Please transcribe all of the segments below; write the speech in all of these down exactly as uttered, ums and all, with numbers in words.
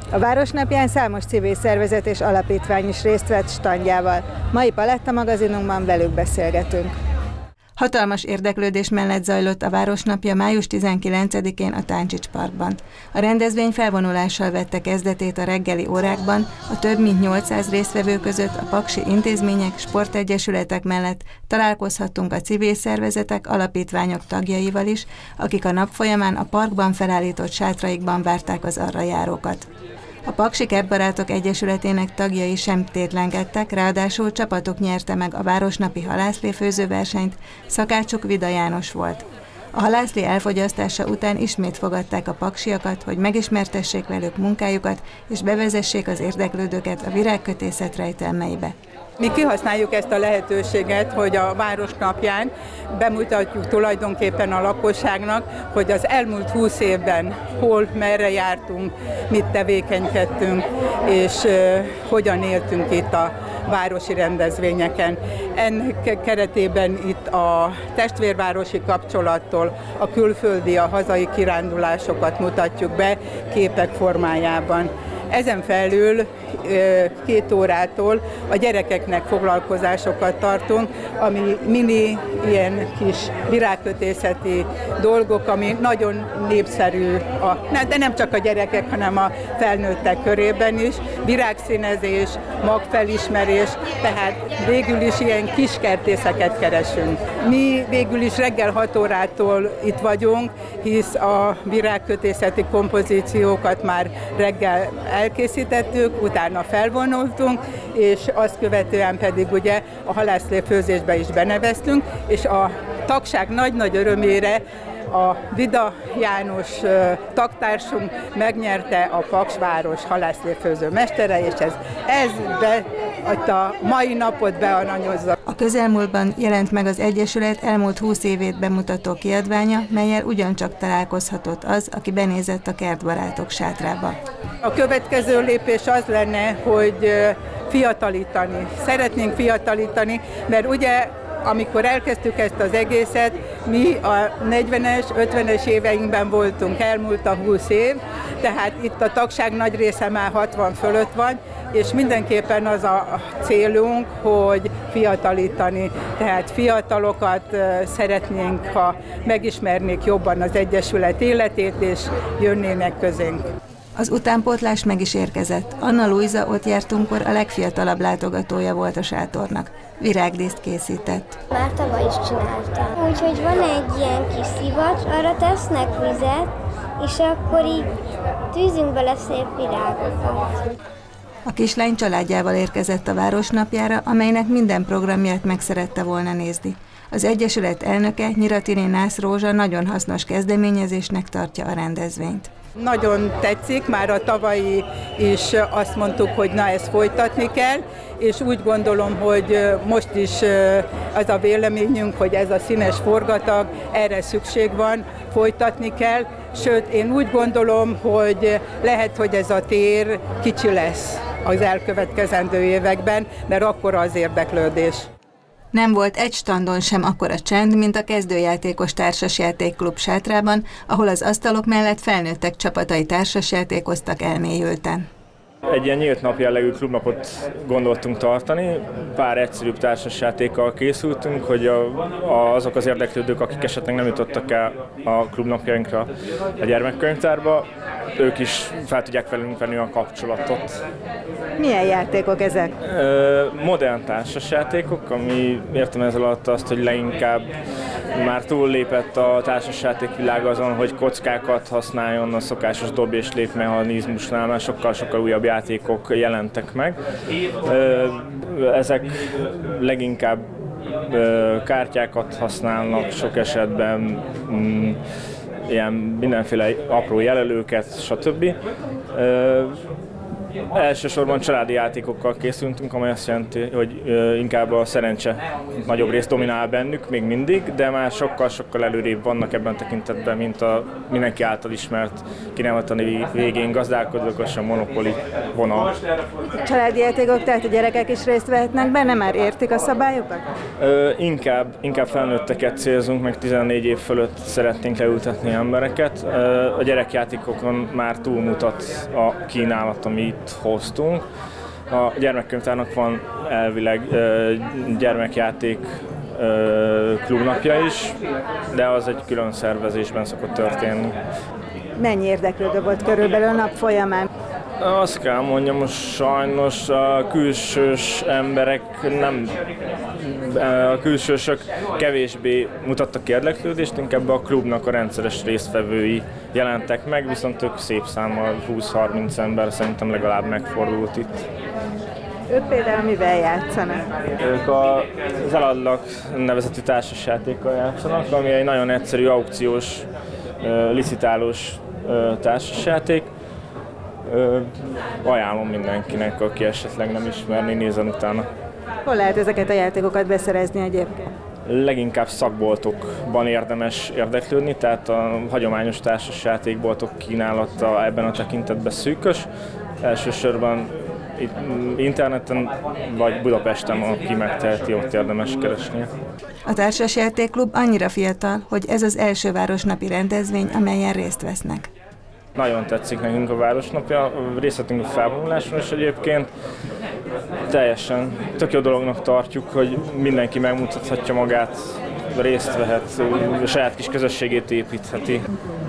A Városnapján számos civil szervezet és alapítvány is részt vett standjával. Mai Paletta magazinunkban velük beszélgetünk. Hatalmas érdeklődés mellett zajlott a Városnapja május tizenkilencedikén a Táncsics Parkban. A rendezvény felvonulással vette kezdetét a reggeli órákban, a több mint nyolcszáz résztvevő között a paksi intézmények, sportegyesületek mellett találkozhattunk a civil szervezetek, alapítványok tagjaival is, akik a nap folyamán a parkban felállított sátraikban várták az arra járókat. A Paksi Kertbarátok Egyesületének tagjai sem tétlenkedtek, ráadásul csapatok nyerte meg a Városnapi halászléfőző versenyt, szakácsuk Vida János volt. A halászlé elfogyasztása után ismét fogadták a paksiakat, hogy megismertessék velük munkájukat, és bevezessék az érdeklődőket a virágkötészet rejtelmeibe. Mi kihasználjuk ezt a lehetőséget, hogy a Városnapján bemutatjuk tulajdonképpen a lakosságnak, hogy az elmúlt húsz évben hol, merre jártunk, mit tevékenykedtünk, és uh, hogyan éltünk itt a városi rendezvényeken. Ennek keretében itt a testvérvárosi kapcsolattól a külföldi, a hazai kirándulásokat mutatjuk be képek formájában. Ezen felül két órától a gyerekeknek foglalkozásokat tartunk, ami mini ilyen kis virágkötészeti dolgok, ami nagyon népszerű, a, de nem csak a gyerekek, hanem a felnőttek körében is. Virágszínezés, magfelismerés, tehát végül is ilyen kiskertészeket keresünk. Mi végül is reggel hat órától itt vagyunk, hisz a virágkötészeti kompozíciókat már reggel elkészítettük, utána felvonultunk, és azt követően pedig ugye a halászléfőzésbe is beneveztünk, és a tagság nagy-nagy örömére a Vida János tagtársunk megnyerte a Paksváros halászléfőző mestere, és ez, ez be, a mai napot bearanyozza. A közelmúltban jelent meg az Egyesület elmúlt húsz évét bemutató kiadványa, mellyel ugyancsak találkozhatott az, aki benézett a Kertbarátok sátrába. A következő lépés az lenne, hogy fiatalítani. Szeretnénk fiatalítani, mert ugye amikor elkezdtük ezt az egészet, mi a negyvenes, ötvenes éveinkben voltunk, elmúlt a húsz év, tehát itt a tagság nagy része már hatvan fölött van, és mindenképpen az a célunk, hogy fiatalítani, tehát fiatalokat szeretnénk, ha megismernék jobban az Egyesület életét, és jönnének közénk. Az utánpótlás meg is érkezett. Anna Luisa ott jártunkkor a legfiatalabb látogatója volt a sátornak. Virágdíszt készített. Már tavaly is csináltam. Úgyhogy van egy ilyen kis szivacs, arra tesznek vizet, és akkor így tűzünk bele szép virágokat. A kislány családjával érkezett a Városnapjára, amelynek minden programját meg szerette volna nézni. Az Egyesület elnöke, Nyiratini Nász Rózsa nagyon hasznos kezdeményezésnek tartja a rendezvényt. Nagyon tetszik, már a tavalyi is azt mondtuk, hogy na, ezt folytatni kell, és úgy gondolom, hogy most is az a véleményünk, hogy ez a színes forgatag, erre szükség van, folytatni kell, sőt, én úgy gondolom, hogy lehet, hogy ez a tér kicsi lesz az elkövetkezendő években, mert akkora az érdeklődés. Nem volt egy standon sem akkora csend, mint a kezdőjátékos társasjátékklub sátrában, ahol az asztalok mellett felnőttek csapatai társasjátékoztak elmélyülten. Egy ilyen nyílt nap jellegű klubnapot gondoltunk tartani, pár egyszerűbb társasjátékkal készültünk, hogy a, a, azok az érdeklődők, akik esetleg nem jutottak el a klubnapjainkra a gyermekkönyvtárba, ők is fel tudják velünk venni a kapcsolatot. Milyen játékok ezek? Modern társasjátékok, ami értem ezzel alatt azt, hogy leginkább már túllépett a társasjáték világ azon, hogy kockákat használjon a szokásos dob- és lépmechanizmusnál, már sokkal-sokkal újabb játékok jelentek meg. Ezek leginkább kártyákat használnak, sok esetben ilyen mindenféle apró jelölőket, stb. Elsősorban családi játékokkal készültünk, amely azt jelenti, hogy inkább a szerencse nagyobb részt dominál bennük még mindig, de már sokkal-sokkal előrébb vannak ebben a tekintetben, mint a mindenki által ismert kinevetani végén gazdálkodókos a Monopoly vonal. Családi játékok, tehát a gyerekek is részt vehetnek benne, már értik a szabályokat? Ö, inkább, inkább felnőtteket célzunk, meg tizennégy év fölött szeretnénk leültetni embereket. Ö, a gyerekjátékokon már túlmutat a kínálat, ami itt hoztunk. A gyermekkönyvtárnak van elvileg ö, gyermekjáték ö, klubnapja is, de az egy külön szervezésben szokott történni. Mennyi érdeklődő volt körülbelül a nap folyamán? Azt kell mondjam, most sajnos a külsős emberek nem, a külsősök kevésbé mutattak érdeklődést, inkább a klubnak a rendszeres résztvevői jelentek meg, viszont ők szép számmal, húsz-harminc ember szerintem legalább megfordult itt. Ők például mivel játszanak? Ők az Eladlak nevezetű társasjátékkal játszanak, ami egy nagyon egyszerű aukciós, licitálós társasjáték. Ö, ajánlom mindenkinek, aki esetleg nem ismerni, nézzen utána. Hol lehet ezeket a játékokat beszerezni egyébként? Leginkább szakboltokban érdemes érdeklődni, tehát a hagyományos társasjátékboltok kínálata ebben a tekintetben szűkös. Elsősorban interneten vagy Budapesten, aki megteheti, ott érdemes keresni. A társasjátékklub annyira fiatal, hogy ez az első városnapi rendezvény, amelyen részt vesznek. Nagyon tetszik nekünk a Városnapja, részt vettünk a felvonuláson is egyébként. Teljesen tök jó dolognak tartjuk, hogy mindenki megmutathatja magát, részt vehet, a saját kis közösségét építheti.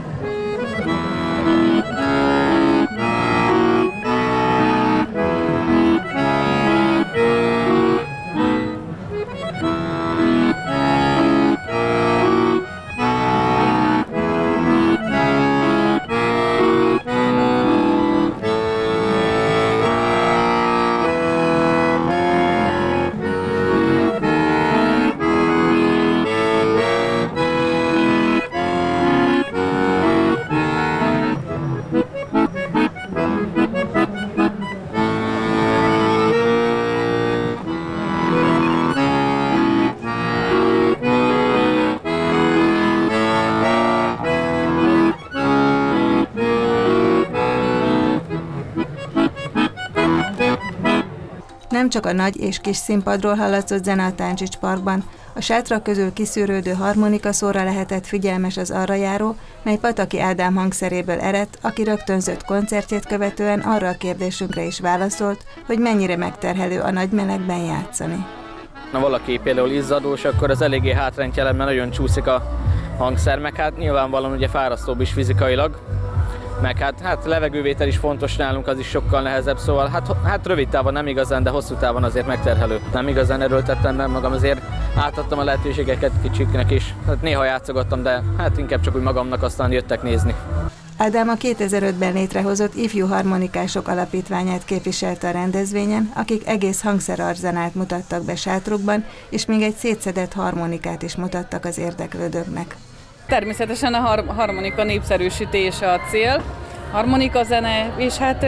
Nem csak a nagy és kis színpadról hallatszott zene a Táncsics Parkban, a sátrak közül kiszűrődő harmonikaszóra lehetett figyelmes az arra járó, mely Pataki Ádám hangszeréből eredt, aki rögtönzött koncertjét követően arra a kérdésünkre is válaszolt, hogy mennyire megterhelő a nagy melegben játszani. Ha valaki például izzadós, akkor az eléggé hátrányt jelent, mert nagyon csúszik a hangszer, meg hát nyilvánvalóan ugye fárasztóbb is fizikailag, meg hát, hát levegővétel is fontos nálunk, az is sokkal nehezebb, szóval hát, hát rövid távon nem igazán, de hosszú távon azért megterhelő. Nem igazán erőltettem be magam, azért átadtam a lehetőségeket kicsiknek is. Hát néha játszogattam, de hát inkább csak úgy magamnak, aztán jöttek nézni. Ádám a kétezer-ötben létrehozott Ifjú Harmonikások Alapítványát képviselte a rendezvényen, akik egész hangszerarzenát mutattak be sátrukban, és még egy szétszedett harmonikát is mutattak az érdeklődőknek. Természetesen a har- harmonika népszerűsítése a cél, harmonika zene, és hát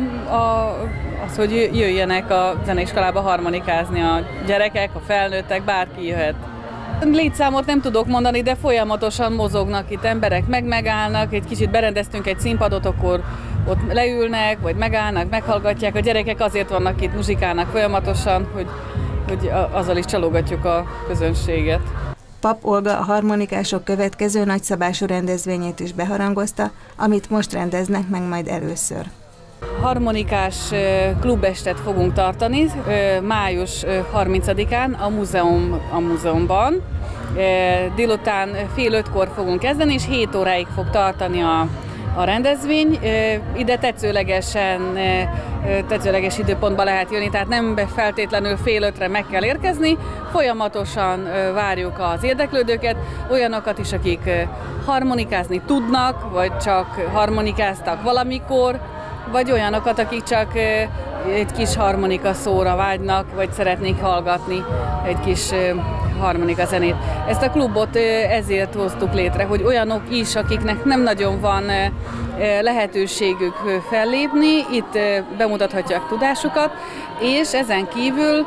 a, az, hogy jöjjenek a zeneiskolába harmonikázni a gyerekek, a felnőttek, bárki jöhet. Létszámot nem tudok mondani, de folyamatosan mozognak itt emberek, meg megállnak, egy kicsit berendeztünk egy színpadot, akkor ott leülnek, vagy megállnak, meghallgatják, a gyerekek azért vannak itt, muzsikálnak folyamatosan, hogy, hogy azzal is csalogatjuk a közönséget. Pap Olga a harmonikások következő nagyszabású rendezvényét is beharangozta, amit most rendeznek meg majd először. Harmonikás klubestet fogunk tartani május harmincadikán a, múzeum, a múzeumban. Délután fél ötkor fogunk kezdeni, és hét óráig fog tartani a, a rendezvény. Ide tetszőlegesen, tetszőleges időpontba lehet jönni, tehát nem feltétlenül fél ötre meg kell érkezni. Folyamatosan várjuk az érdeklődőket, olyanokat is, akik harmonikázni tudnak, vagy csak harmonikáztak valamikor, vagy olyanokat, akik csak egy kis harmonika szóra vágynak, vagy szeretnék hallgatni egy kis harmonika zenét. Ezt a klubot ezért hoztuk létre, hogy olyanok is, akiknek nem nagyon van lehetőségük fellépni, itt bemutathatják tudásukat, és ezen kívül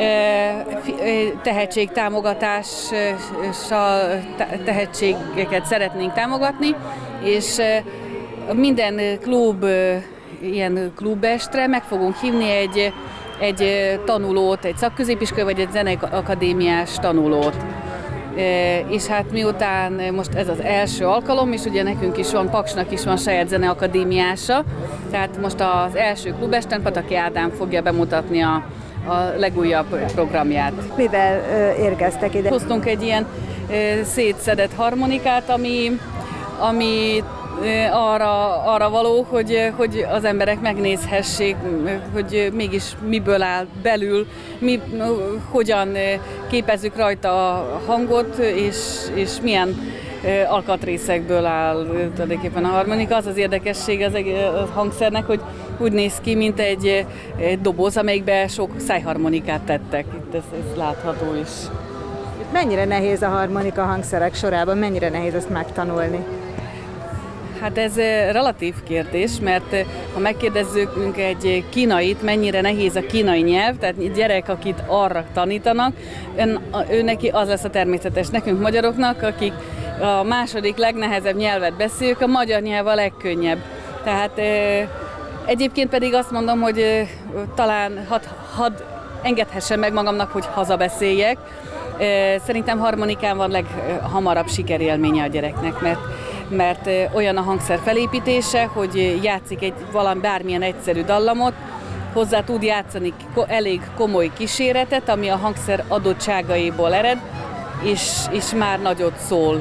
tehetségtámogatással tehetségeket szeretnénk támogatni, és minden klub, ilyen klubestre meg fogunk hívni egy, egy tanulót, egy szakközépiskola vagy egy zeneakadémiás tanulót. És hát miután most ez az első alkalom, és ugye nekünk is van, Paksnak is van saját zeneakadémiása, tehát most az első klubesten Pataki Ádám fogja bemutatni a, a legújabb programját. Mivel ö, érkeztek ide? Hoztunk egy ilyen ö, szétszedett harmonikát, ami, ami Arra, arra való, hogy, hogy az emberek megnézhessék, hogy mégis miből áll belül, mi, hogyan képezzük rajta a hangot, és, és milyen alkatrészekből áll tulajdonképpen a harmonika. Az az érdekesség az a hangszernek, hogy úgy néz ki, mint egy, egy doboz, amelyikben sok szájharmonikát tettek. Itt ez, ez látható is. Mennyire nehéz a harmonika hangszerek sorában, mennyire nehéz ezt megtanulni? Hát ez relatív kérdés, mert ha megkérdezzük egy kínait, mennyire nehéz a kínai nyelv, tehát gyerek, akit arra tanítanak, ön, ő neki az lesz a természetes. Nekünk magyaroknak, akik a második legnehezebb nyelvet beszéljük, a magyar nyelv a legkönnyebb. Tehát egyébként pedig azt mondom, hogy talán hadd had engedhessem meg magamnak, hogy hazabeszéljek. Szerintem harmonikán van leghamarabb sikerélménye a gyereknek, mert mert olyan a hangszer felépítése, hogy játszik egy valami bármilyen egyszerű dallamot, hozzá tud játszani elég komoly kíséretet, ami a hangszer adottságaiból ered, és, és már nagyot szól.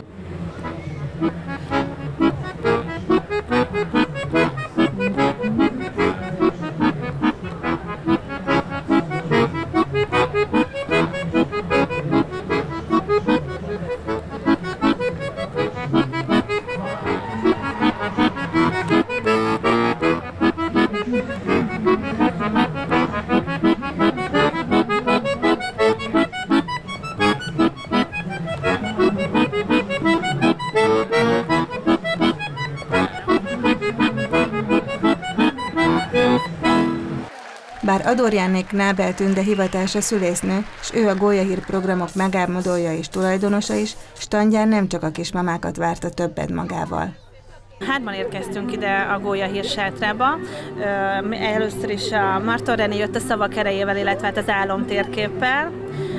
Bár Ador Jannék Nábel Tünde hivatása szülésznő, s ő a Gólyahír programok megálmodója és tulajdonosa is, standján nem csak a kismamákat várta többet magával. Hárman érkeztünk ide a Gólyahír sátrába. Először is a Marton René jött a szavak erejével, illetve hát az álomtérképpel.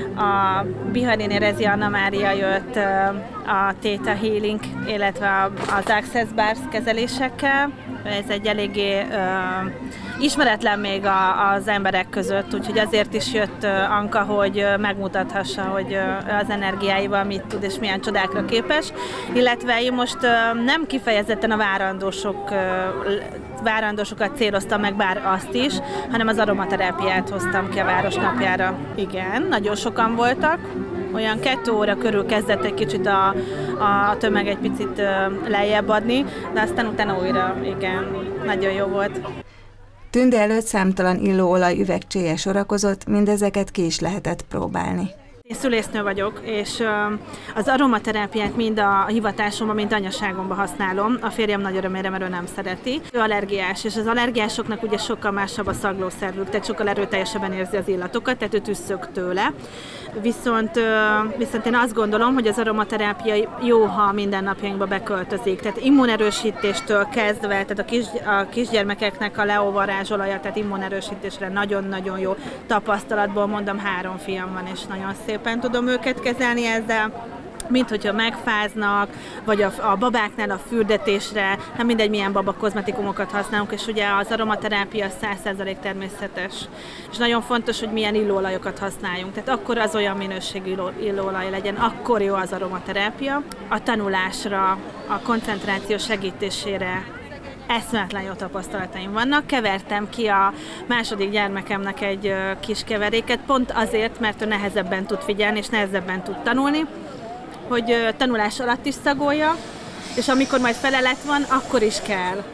A Biharnéni Rezi Anna Mária jött a Theta Healing, illetve az Access Bars kezelésekkel. Ez egy eléggé uh, ismeretlen még a, az emberek között, úgyhogy azért is jött uh, Anka, hogy uh, megmutathassa, hogy uh, az energiáival mit tud és milyen csodákra képes. Illetve én most uh, nem kifejezetten a várandósok, uh, várandósokat céloztam meg, bár azt is, hanem az aromaterápiát hoztam ki a Városnapjára. Igen, nagyon sokan voltak. Olyan kettő óra körül kezdett egy kicsit a, a tömeg egy picit lejjebb adni, de aztán utána újra, igen, nagyon jó volt. Tünde előtt számtalan illóolaj üvegcséje sorakozott, mindezeket ki is lehetett próbálni. Én szülésznő vagyok, és az aromaterápiát mind a hivatásomban, mind anyaságomban használom. A férjem nagy örömére, mert ő nem szereti. Ő allergiás, és az allergiásoknak ugye sokkal másabb a szaglószervük, tehát sokkal erőteljesebben érzi az illatokat, tehát ő tüsszög tőle. Viszont, viszont én azt gondolom, hogy az aromaterápia jó, ha mindennapjainkba beköltözik. Tehát immunerősítéstől kezdve, tehát a, kis, a kisgyermekeknek a leóvarázsolaja, tehát immunerősítésre nagyon-nagyon jó tapasztalatból, mondom, három fiam van, és nagyon szépen tudom őket kezelni ezzel. Mint hogyha megfáznak, vagy a, a babáknál a fürdetésre, nem mindegy milyen baba kozmetikumokat használunk, és ugye az aromaterápia száz százalék természetes. És nagyon fontos, hogy milyen illóolajokat használjunk. Tehát akkor az olyan minőségű illóolaj legyen, akkor jó az aromaterápia. A tanulásra, a koncentráció segítésére eszméletlen jó tapasztalataim vannak. Kevertem ki a második gyermekemnek egy kis keveréket, pont azért, mert ő nehezebben tud figyelni, és nehezebben tud tanulni, hogy tanulás alatt is szagolja, és amikor majd felelet van, akkor is kell.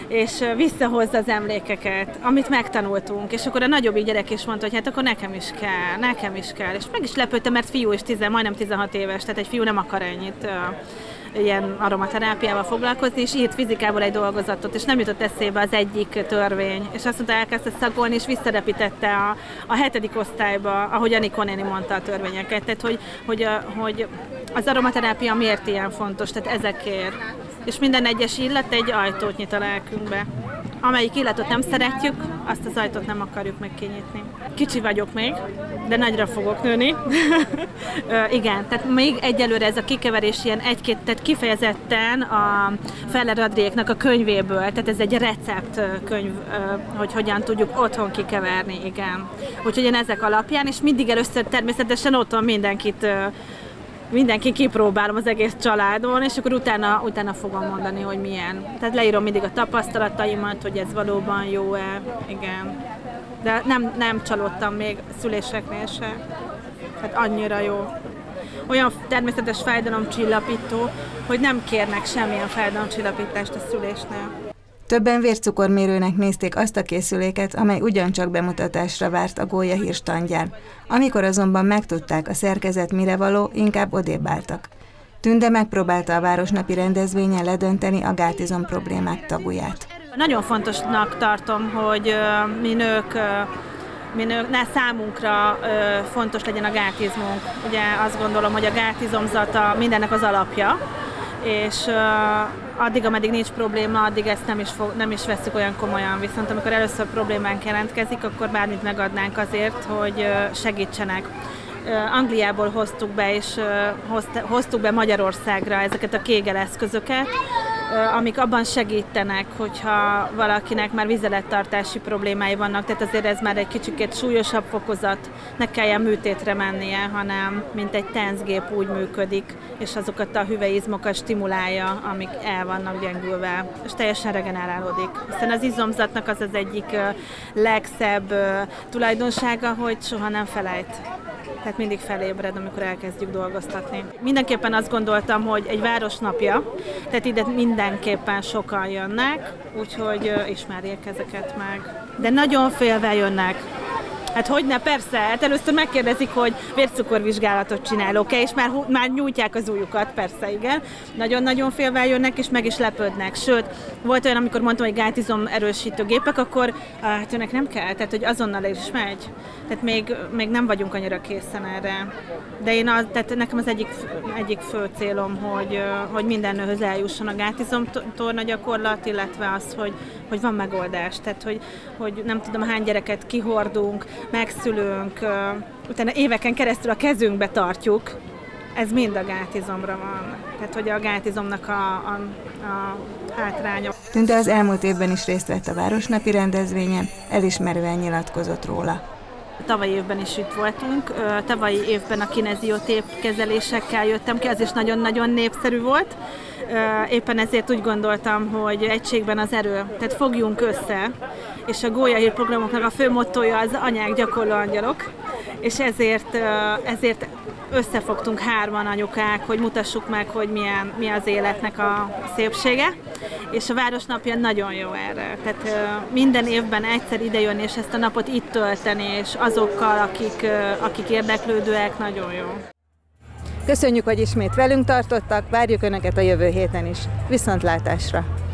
és visszahozza az emlékeket, amit megtanultunk, és akkor a nagyobbik gyerek is mondta, hogy hát akkor nekem is kell, nekem is kell, és meg is lepődtem, mert fiú is tizen, majdnem tizenhat éves, tehát egy fiú nem akar ennyit ilyen aromaterápiával foglalkozni, és írt fizikából egy dolgozatot, és nem jutott eszébe az egyik törvény, és azt mondta, elkezdte szagolni, és visszarepítette a, a hetedik osztályba, ahogy Anikó néni mondta a törvényeket, tehát hogy, hogy, a, hogy az aromaterápia miért ilyen fontos, tehát ezekért. És minden egyes illat egy ajtót nyit a lelkünkbe. Amelyik illatot nem szeretjük, azt az ajtót nem akarjuk meg kinyitni. Kicsi vagyok még, de nagyra fogok nőni. Igen, tehát még egyelőre ez a kikeverés ilyen egy-két, tehát kifejezetten a Feller Adriéknak a könyvéből, tehát ez egy receptkönyv, hogy hogyan tudjuk otthon kikeverni, igen. Úgyhogy én ezek alapján, és mindig először természetesen otthon mindenkit Mindenki kipróbálom az egész családon, és akkor utána, utána fogom mondani, hogy milyen. Tehát leírom mindig a tapasztalataimat, hogy ez valóban jó-e, igen. De nem, nem csalódtam még szüléseknél se. Tehát annyira jó. Olyan természetes fájdalomcsillapító, hogy nem kérnek semmilyen fájdalomcsillapítást a szülésnél. Többen vércukormérőnek nézték azt a készüléket, amely ugyancsak bemutatásra várt a Gólyahír standján. Amikor azonban megtudták, a szerkezet mire való, inkább odébb álltak. Tünde megpróbálta a városnapi rendezvényen ledönteni a gátizom problémák tabuját. Nagyon fontosnak tartom, hogy mi nők, mi nők ne számunkra fontos legyen a gátizmunk. Ugye azt gondolom, hogy a gátizomzata mindennek az alapja, és uh, addig, ameddig nincs probléma, addig ezt nem is, fog, nem is veszük olyan komolyan. Viszont amikor először problémánk jelentkezik, akkor bármit megadnánk azért, hogy uh, segítsenek. Uh, Angliából hoztuk be, és uh, hozt, hoztuk be Magyarországra ezeket a Kegel eszközöket, uh, amik abban segítenek, hogyha valakinek már vizelettartási problémái vannak, tehát azért ez már egy kicsikét súlyosabb fokozat, ne kelljen műtétre mennie, hanem mint egy tenzgép úgy működik, és azokat a hüvelyizmokat stimulálja, amik el vannak gyengülve, és teljesen regenerálódik. Hiszen az izomzatnak az az egyik uh, legszebb uh, tulajdonsága, hogy soha nem felejt. Tehát mindig felébred, amikor elkezdjük dolgoztatni. Mindenképpen azt gondoltam, hogy egy városnapja, tehát ide mindenképpen sokan jönnek, úgyhogy uh, ismerjék ezeket meg. De nagyon félve jönnek. Hát hogyne, persze, hát először megkérdezik, hogy vércukorvizsgálatot csinálok-e, és már, már nyújtják az ujjukat, persze, igen. Nagyon-nagyon félvel jönnek, és meg is lepődnek. Sőt, volt olyan, amikor mondtam, hogy gátizom erősítő gépek, akkor hát önnek nem kell, tehát hogy azonnal is megy. Tehát még, még nem vagyunk annyira készen erre. De én az, tehát nekem az egyik, egyik fő célom, hogy, hogy minden nőhöz eljusson a gátizomtorna gyakorlat, illetve az, hogy, hogy van megoldás. Tehát, hogy, hogy nem tudom hány gyereket kihordunk, megszülünk, utána éveken keresztül a kezünkbe tartjuk, ez mind a gátizomra van. Tehát, hogy a gátizomnak a, a, a hátránya. Tünde az elmúlt évben is részt vett a városnapi rendezvényen, elismerően nyilatkozott róla. Tavalyi évben is itt voltunk, tavalyi évben a kineziotép kezelésekkel jöttem ki, az is nagyon-nagyon népszerű volt. Éppen ezért úgy gondoltam, hogy egységben az erő, tehát fogjunk össze, és a Gólyahír programoknak a fő mottója az anyák gyakorló angyalok, és ezért, ezért összefogtunk hárman anyukák, hogy mutassuk meg, hogy milyen, mi az életnek a szépsége, és a Városnapja nagyon jó erre. Tehát minden évben egyszer idejönni, és ezt a napot itt tölteni, és azokkal, akik, akik érdeklődőek, nagyon jó. Köszönjük, hogy ismét velünk tartottak, várjuk Önöket a jövő héten is. Viszontlátásra!